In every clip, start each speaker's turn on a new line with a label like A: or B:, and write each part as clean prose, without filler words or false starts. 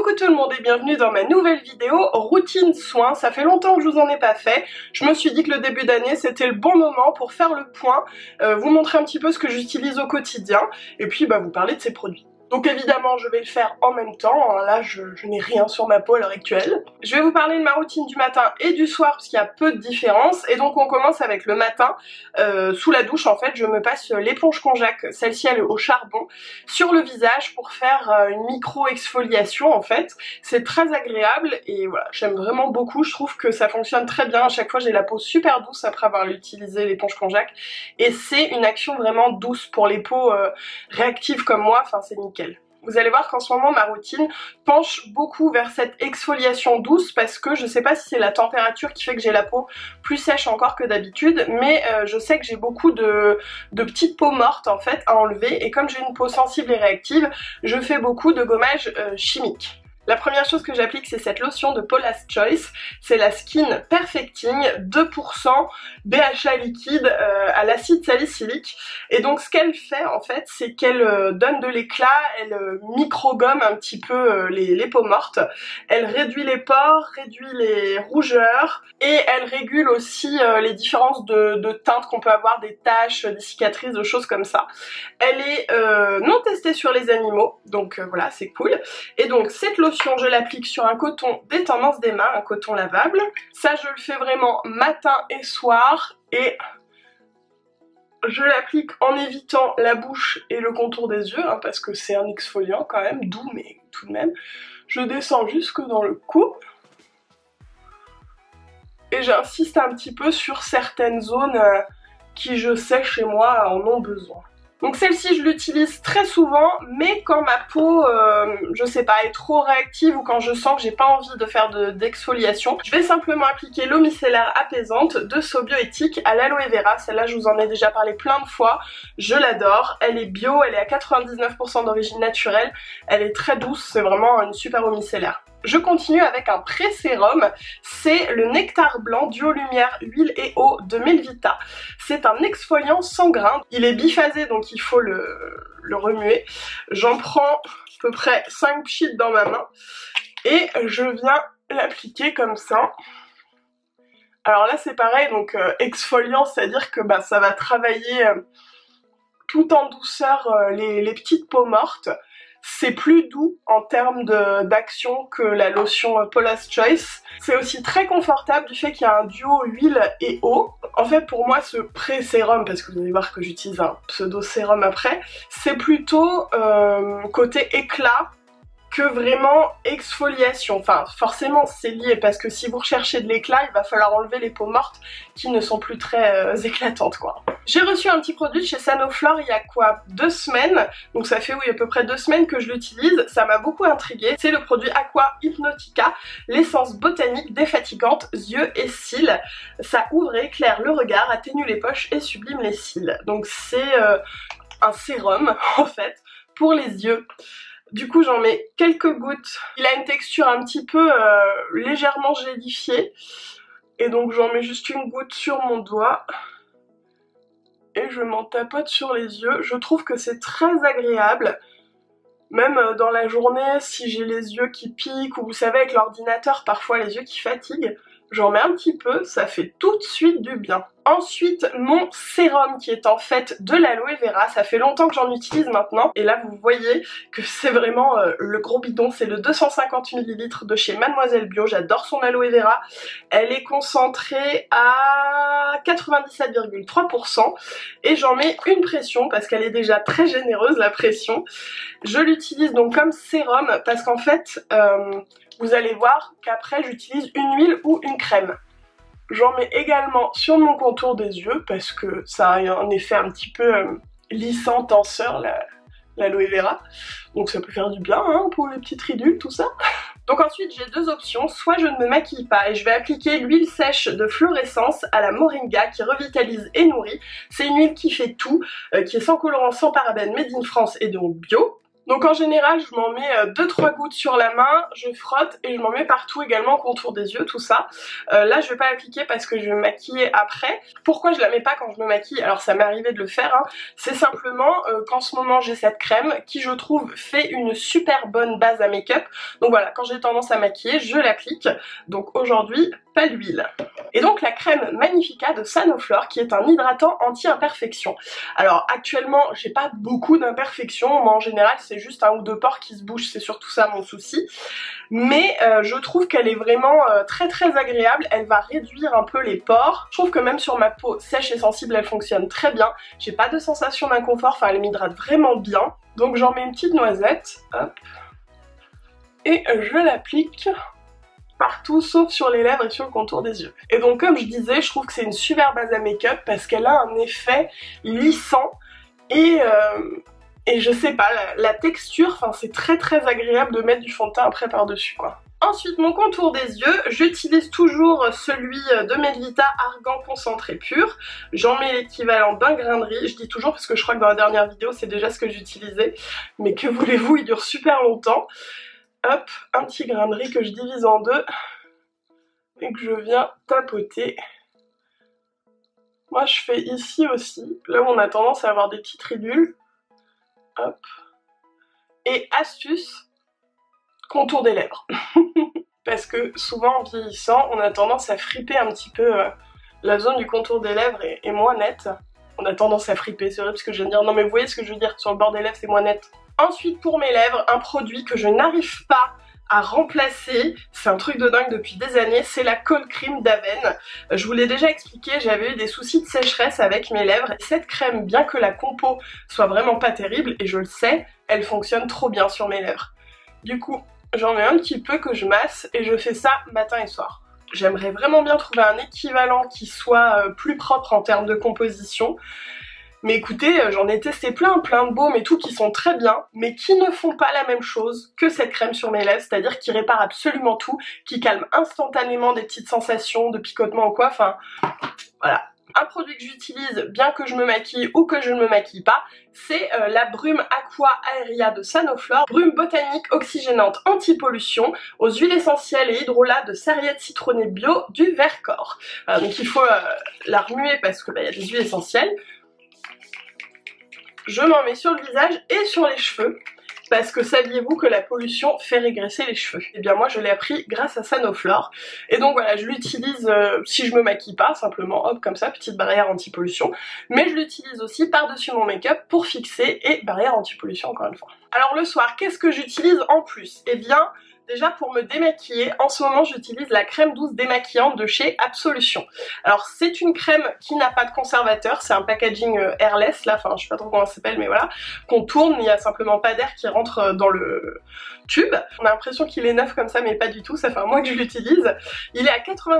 A: Coucou tout le monde et bienvenue dans ma nouvelle vidéo routine soins. Ça fait longtemps que je vous en ai pas fait. Je me suis dit que le début d'année c'était le bon moment pour faire le point, vous montrer un petit peu ce que j'utilise au quotidien et puis vous parler de ces produits. Donc évidemment je vais le faire en même temps, là je n'ai rien sur ma peau à l'heure actuelle. Je vais vous parler de ma routine du matin et du soir parce qu'il y a peu de différence. Et donc on commence avec le matin, sous la douche en fait je me passe l'éponge Konjac, celle-ci elle est au charbon, sur le visage pour faire une micro exfoliation en fait. C'est très agréable et voilà, j'aime vraiment beaucoup, je trouve que ça fonctionne très bien. À chaque fois j'ai la peau super douce après avoir utilisé l'éponge Konjac et c'est une action vraiment douce pour les peaux réactives comme moi, enfin c'est nickel. Vous allez voir qu'en ce moment ma routine penche beaucoup vers cette exfoliation douce parce que je sais pas si c'est la température qui fait que j'ai la peau plus sèche encore que d'habitude, mais je sais que j'ai beaucoup de petites peaux mortes en fait à enlever et comme j'ai une peau sensible et réactive, je fais beaucoup de gommage chimique. La première chose que j'applique c'est cette lotion de Paula's Choice, c'est la Skin Perfecting 2% BHA liquide à l'acide salicylique et donc ce qu'elle fait en fait c'est qu'elle donne de l'éclat, elle micro-gomme un petit peu les peaux mortes, elle réduit les pores, réduit les rougeurs et elle régule aussi les différences de teintes qu'on peut avoir, des taches, des cicatrices, de choses comme ça. Elle est non testée sur les animaux donc voilà c'est cool et donc cette lotion je l'applique sur un coton des tendances des mains, un coton lavable. Ça je le fais vraiment matin et soir et je l'applique en évitant la bouche et le contour des yeux parce que c'est un exfoliant quand même, doux mais tout de même. Je descends jusque dans le cou et j'insiste un petit peu sur certaines zones qui je sais chez moi en ont besoin. Donc celle-ci je l'utilise très souvent mais quand ma peau, je sais pas, est trop réactive ou quand je sens que j'ai pas envie de faire d'exfoliation, je vais simplement appliquer l'eau micellaire apaisante de Sobioéthique à l'aloe vera. Celle-là je vous en ai déjà parlé plein de fois, je l'adore, elle est bio, elle est à 99% d'origine naturelle, elle est très douce, c'est vraiment une super eau micellaire. Je continue avec un pré-sérum, c'est le Nectar Blanc Duo Lumière Huile et Eau de Melvita. C'est un exfoliant sans grains, il est biphasé donc il faut le remuer. J'en prends à peu près 5 pchits dans ma main et je viens l'appliquer comme ça. Alors là c'est pareil, donc exfoliant, c'est-à-dire que ça va travailler tout en douceur les petites peaux mortes. C'est plus doux en termes d'action que la lotion Paula's Choice. C'est aussi très confortable du fait qu'il y a un duo huile et eau. En fait pour moi ce pré-sérum, parce que vous allez voir que j'utilise un pseudo-sérum après, c'est plutôt côté éclat que vraiment exfoliation. Enfin forcément c'est lié parce que si vous recherchez de l'éclat il va falloir enlever les peaux mortes qui ne sont plus très éclatantes quoi. J'ai reçu un petit produit de chez Sanoflore il y a quoi, 2 semaines, donc ça fait oui à peu près 2 semaines que je l'utilise, ça m'a beaucoup intriguée. C'est le produit Aqua Hypnotica, l'essence botanique défatigante yeux et cils. Ça ouvre et éclaire le regard, atténue les poches et sublime les cils. Donc c'est un sérum en fait pour les yeux. Du coup j'en mets quelques gouttes, il a une texture un petit peu légèrement gélifiée et donc j'en mets juste une goutte sur mon doigt et je m'en tapote sur les yeux. Je trouve que c'est très agréable, même dans la journée si j'ai les yeux qui piquent ou vous savez avec l'ordinateur parfois les yeux qui fatiguent, j'en mets un petit peu, ça fait tout de suite du bien. Ensuite, mon sérum qui est en fait de l'aloe vera, ça fait longtemps que j'en utilise maintenant. Et là, vous voyez que c'est vraiment le gros bidon, c'est le 250 ml de chez Mademoiselle Bio. J'adore son aloe vera. Elle est concentrée à 97,3% et j'en mets une pression parce qu'elle est déjà très généreuse la pression. Je l'utilise donc comme sérum parce qu'en fait, vous allez voir qu'après j'utilise une huile ou une crème. J'en mets également sur mon contour des yeux parce que ça a un effet un petit peu lissant, tenseur, l'aloe vera. Donc ça peut faire du bien pour les petites ridules, tout ça. Donc ensuite j'ai deux options, soit je ne me maquille pas et je vais appliquer l'huile sèche de Florescence à la moringa qui revitalise et nourrit. C'est une huile qui fait tout, qui est sans colorant, sans parabènes, made in France et donc bio. Donc en général je m'en mets 2-3 gouttes sur la main, je frotte et je m'en mets partout également, contour des yeux, tout ça. Là je vais pas l'appliquer parce que je vais me maquiller après. Pourquoi je la mets pas quand je me maquille? Alors ça m'est arrivé de le faire, hein. C'est simplement qu'en ce moment j'ai cette crème qui je trouve fait une super bonne base à make-up. Donc voilà, quand j'ai tendance à maquiller, je l'applique. Donc aujourd'hui, pas l'huile. Et donc la crème Magnifica de Sanoflore qui est un hydratant anti-imperfection. Alors actuellement j'ai pas beaucoup d'imperfections, moi en général c'est juste un ou deux pores qui se bougent, c'est surtout ça mon souci. Mais je trouve qu'elle est vraiment très agréable, elle va réduire un peu les pores. Je trouve que même sur ma peau sèche et sensible elle fonctionne très bien. J'ai pas de sensation d'inconfort, enfin elle m'hydrate vraiment bien. Donc j'en mets une petite noisette, hop, et je l'applique partout sauf sur les lèvres et sur le contour des yeux. Et donc comme je disais, je trouve que c'est une super base à make-up parce qu'elle a un effet lissant et je sais pas, la texture, enfin c'est très agréable de mettre du fond de teint après par-dessus quoi. Ensuite mon contour des yeux, j'utilise toujours celui de Melvita Argan concentré pur. J'en mets l'équivalent d'un grain de riz, je dis toujours parce que je crois que dans la dernière vidéo c'est déjà ce que j'utilisais. Mais que voulez-vous, il dure super longtemps. Hop, un petit grain de riz que je divise en deux et que je viens tapoter. Moi je fais ici aussi, là où on a tendance à avoir des petites ridules. Hop. Et astuce, contour des lèvres. Parce que souvent en vieillissant, on a tendance à friper un petit peu la zone du contour des lèvres est moins nette. On a tendance à friper, c'est vrai parce que je viens de dire, non mais vous voyez ce que je veux dire, sur le bord des lèvres c'est moins net. Ensuite pour mes lèvres, un produit que je n'arrive pas à remplacer, c'est un truc de dingue depuis des années, c'est la Cold Cream d'Aven. Je vous l'ai déjà expliqué, j'avais eu des soucis de sécheresse avec mes lèvres. Cette crème, bien que la compo soit vraiment pas terrible, et je le sais, elle fonctionne trop bien sur mes lèvres. Du coup, j'en mets un petit peu que je masse et je fais ça matin et soir. J'aimerais vraiment bien trouver un équivalent qui soit plus propre en termes de composition. Mais écoutez, j'en ai testé plein de baumes et tout qui sont très bien, mais qui ne font pas la même chose que cette crème sur mes lèvres, c'est-à-dire qui répare absolument tout, qui calme instantanément des petites sensations de picotement ou quoi, enfin voilà. Un produit que j'utilise bien que je me maquille ou que je ne me maquille pas, c'est la brume Aqua Aeria de Sanoflore, brume botanique oxygénante anti-pollution aux huiles essentielles et hydrolats de sarriette citronnée bio du Vercors. Donc il faut la remuer parce que y a des huiles essentielles. Je m'en mets sur le visage et sur les cheveux. Parce que saviez-vous que la pollution fait régresser les cheveux? Et bien moi je l'ai appris grâce à Sanoflore. Et donc voilà, je l'utilise si je me maquille pas, simplement hop comme ça, petite barrière anti-pollution. Mais je l'utilise aussi par-dessus mon make-up pour fixer et barrière anti-pollution encore une fois. Alors le soir, qu'est-ce que j'utilise en plus? Eh bien, déjà pour me démaquiller, en ce moment j'utilise la crème douce démaquillante de chez Absolution. Alors c'est une crème qui n'a pas de conservateur, c'est un packaging airless là, enfin je sais pas trop comment ça s'appelle mais voilà, qu'on tourne, il n'y a simplement pas d'air qui rentre dans le tube. On a l'impression qu'il est neuf comme ça mais pas du tout, ça fait un mois que je l'utilise. Il est à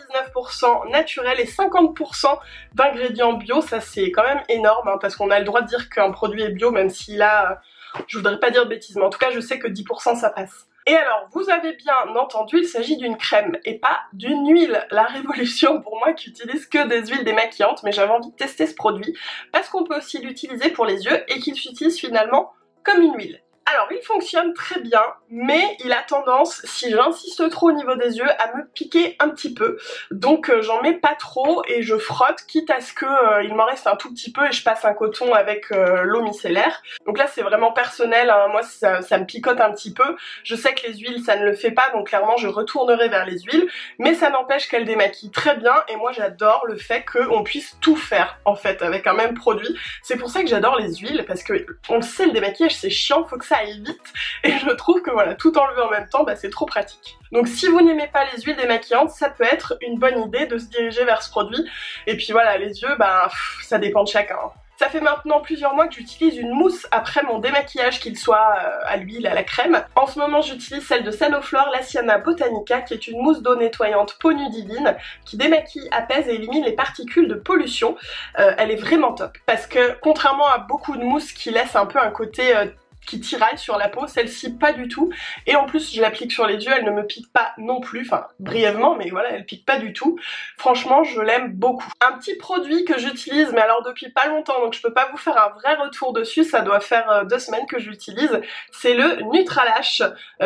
A: 99% naturel et 50% d'ingrédients bio, ça c'est quand même énorme hein, parce qu'on a le droit de dire qu'un produit est bio même s'il a, je voudrais pas dire de bêtises mais en tout cas je sais que 10% ça passe. Et alors, vous avez bien entendu, il s'agit d'une crème et pas d'une huile. La révolution pour moi qui utilise que des huiles démaquillantes, mais j'avais envie de tester ce produit parce qu'on peut aussi l'utiliser pour les yeux et qu'il s'utilise finalement comme une huile. Alors il fonctionne très bien, mais il a tendance, si j'insiste trop au niveau des yeux, à me piquer un petit peu. Donc j'en mets pas trop et je frotte, quitte à ce que il m'en reste un tout petit peu et je passe un coton avec l'eau micellaire. Donc là c'est vraiment personnel, hein. Moi ça me picote un petit peu. Je sais que les huiles ça ne le fait pas, donc clairement je retournerai vers les huiles. Mais ça n'empêche qu'elle démaquille très bien et moi j'adore le fait qu'on puisse tout faire en fait avec un même produit. C'est pour ça que j'adore les huiles, parce que on le sait, le démaquillage c'est chiant, faut que ça aille vite et je trouve que voilà, tout enlever en même temps, bah, c'est trop pratique. Donc si vous n'aimez pas les huiles démaquillantes, ça peut être une bonne idée de se diriger vers ce produit. Et puis voilà, les yeux, bah ça dépend de chacun. Ça fait maintenant plusieurs mois que j'utilise une mousse après mon démaquillage, qu'il soit à l'huile, à la crème. En ce moment j'utilise celle de Sanoflore, la Sienna Botanica, qui est une mousse d'eau nettoyante peau nue divine, qui démaquille, apaise et élimine les particules de pollution. Elle est vraiment top, parce que contrairement à beaucoup de mousses qui laissent un peu un côté qui tiraille sur la peau, celle-ci pas du tout. Et en plus je l'applique sur les yeux, elle ne me pique pas non plus, enfin brièvement, mais voilà, elle pique pas du tout. Franchement je l'aime beaucoup. Un petit produit que j'utilise, mais alors depuis pas longtemps, donc je peux pas vous faire un vrai retour dessus, ça doit faire 2 semaines que j'utilise, c'est le Nutralash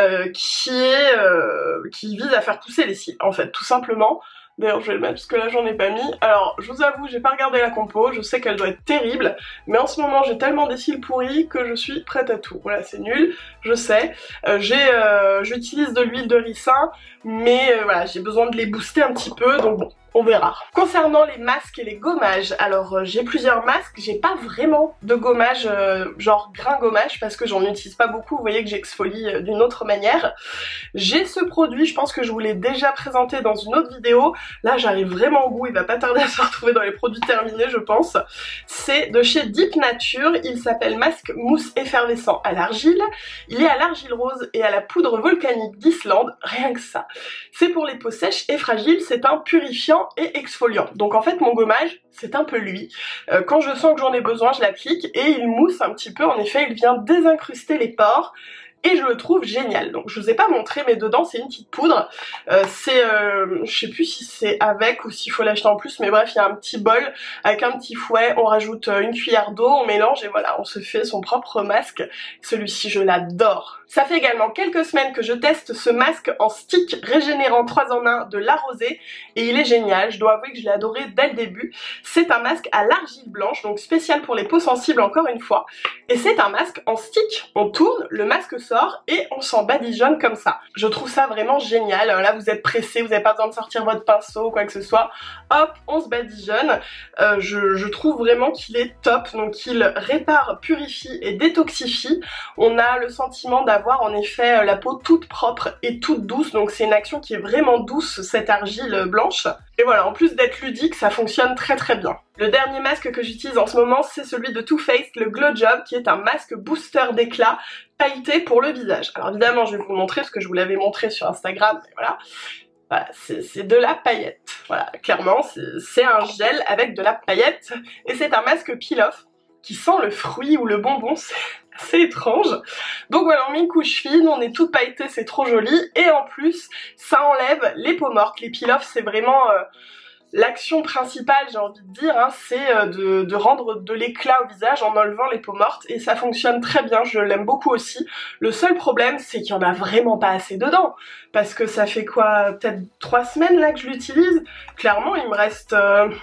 A: qui vise à faire pousser les cils en fait, tout simplement. D'ailleurs je vais le mettre parce que là j'en ai pas mis. Alors je vous avoue j'ai pas regardé la compo, je sais qu'elle doit être terrible, mais en ce moment j'ai tellement des cils pourris que je suis prête à tout. Voilà, c'est nul, je sais. J'utilise de l'huile de ricin, mais voilà, j'ai besoin de les booster un petit peu, donc bon, on verra. Concernant les masques et les gommages, alors j'ai plusieurs masques, j'ai pas vraiment de gommage genre grain gommage parce que j'en utilise pas beaucoup, vous voyez que j'exfolie d'une autre manière. J'ai ce produit, je pense que je vous l'ai déjà présenté dans une autre vidéo, là j'arrive vraiment au bout, il va pas tarder à se retrouver dans les produits terminés je pense. C'est de chez Deep Nature, il s'appelle masque mousse effervescent à l'argile, il est à l'argile rose et à la poudre volcanique d'Islande, rien que ça. C'est pour les peaux sèches et fragiles, c'est un purifiant et exfoliant. Donc en fait mon gommage c'est un peu lui. Quand je sens que j'en ai besoin je l'applique et il mousse un petit peu, en effet il vient désincruster les pores. Et je le trouve génial. Donc je vous ai pas montré mais dedans c'est une petite poudre. Je sais plus si c'est avec ou s'il faut l'acheter en plus, mais bref il y a un petit bol avec un petit fouet, on rajoute une cuillère d'eau, on mélange et voilà on se fait son propre masque. Celui-ci je l'adore. Ça fait également quelques semaines que je teste ce masque en stick régénérant 3 en 1 de La Rosée et il est génial, je dois avouer que je l'ai adoré dès le début. C'est un masque à l'argile blanche, donc spécial pour les peaux sensibles encore une fois. Et c'est un masque en stick, on tourne, le masque sort et on s'en badigeonne comme ça. Je trouve ça vraiment génial, là vous êtes pressé, vous n'avez pas besoin de sortir votre pinceau ou quoi que ce soit, hop on se badigeonne. Je trouve vraiment qu'il est top, donc il répare, purifie et détoxifie. On a le sentiment d'avoir en effet la peau toute propre et toute douce, donc c'est une action qui est vraiment douce cette argile blanche. Et voilà, en plus d'être ludique, ça fonctionne très très bien. Le dernier masque que j'utilise en ce moment, c'est celui de Too Faced, le Glow Job, qui est un masque booster d'éclat pailleté pour le visage. Alors évidemment, je vais vous le montrer parce que je vous l'avais montré sur Instagram, mais voilà. Voilà, c'est de la paillette. Voilà, clairement, c'est un gel avec de la paillette. Et c'est un masque peel-off qui sent le fruit ou le bonbon, c'est assez étrange. Donc voilà, on met une couche fine, on est toute pailletée, c'est trop joli. Et en plus, ça enlève les peaux mortes. Les peel-off, c'est vraiment l'action principale, j'ai envie de dire, hein, c'est de rendre de l'éclat au visage en enlevant les peaux mortes. Et ça fonctionne très bien, je l'aime beaucoup aussi. Le seul problème, c'est qu'il y en a vraiment pas assez dedans. Parce que ça fait quoi, peut-être 3 semaines là que je l'utilise. Clairement, il me reste...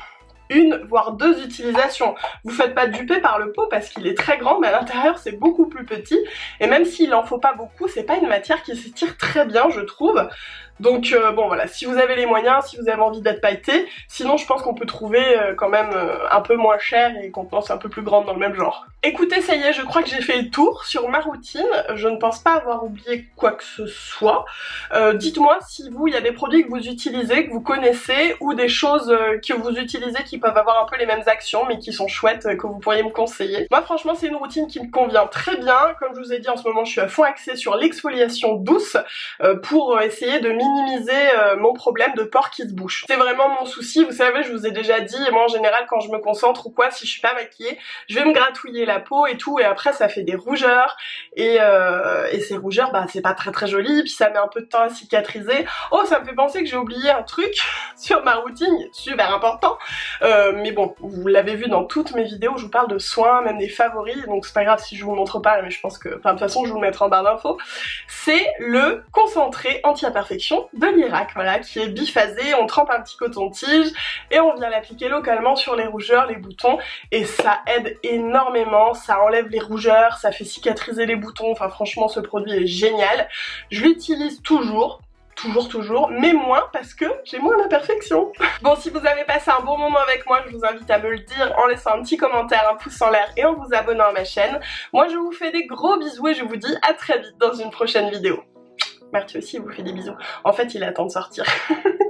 A: 1 voire 2 utilisations. Vous faites pas duper par le pot parce qu'il est très grand, mais à l'intérieur c'est beaucoup plus petit. Et même s'il en faut pas beaucoup, c'est pas une matière qui s'étire très bien, je trouve. Donc bon voilà, si vous avez les moyens, si vous avez envie d'être pailleté, sinon je pense qu'on peut trouver quand même un peu moins cher et contenance un peu plus grande dans le même genre. Écoutez, ça y est, je crois que j'ai fait le tour sur ma routine, je ne pense pas avoir oublié quoi que ce soit. Dites-moi si vous, il y a des produits que vous utilisez, que vous connaissez, ou des choses que vous utilisez qui peuvent avoir un peu les mêmes actions mais qui sont chouettes, que vous pourriez me conseiller. Moi franchement c'est une routine qui me convient très bien, comme je vous ai dit en ce moment je suis à fond axée sur l'exfoliation douce pour essayer de minimiser mon problème de pores qui se bouchent. C'est vraiment mon souci, vous savez, je vous ai déjà dit, et moi en général quand je me concentre ou quoi, si je suis pas maquillée, je vais me gratouiller la peau et tout, et après ça fait des rougeurs, et ces rougeurs, bah c'est pas très très joli, puis ça met un peu de temps à cicatriser. Oh, ça me fait penser que j'ai oublié un truc sur ma routine, super important, mais bon, vous l'avez vu dans toutes mes vidéos, je vous parle de soins, même des favoris, donc c'est pas grave si je vous le montre pas, mais je pense que, enfin de toute façon je vous le mettrai en barre d'infos. C'est le concentré anti-imperfection de l'Irak, voilà, qui est biphasé, on trempe un petit coton-tige et on vient l'appliquer localement sur les rougeurs, les boutons, et ça aide énormément, ça enlève les rougeurs, ça fait cicatriser les boutons, enfin franchement ce produit est génial. Je l'utilise toujours, mais moins parce que j'ai moins d'imperfections. Bon, si vous avez passé un bon moment avec moi, je vous invite à me le dire en laissant un petit commentaire, un pouce en l'air et en vous abonnant à ma chaîne. Moi je vous fais des gros bisous et je vous dis à très vite dans une prochaine vidéo. Merci aussi, il vous fait des bisous. En fait, il attend de sortir.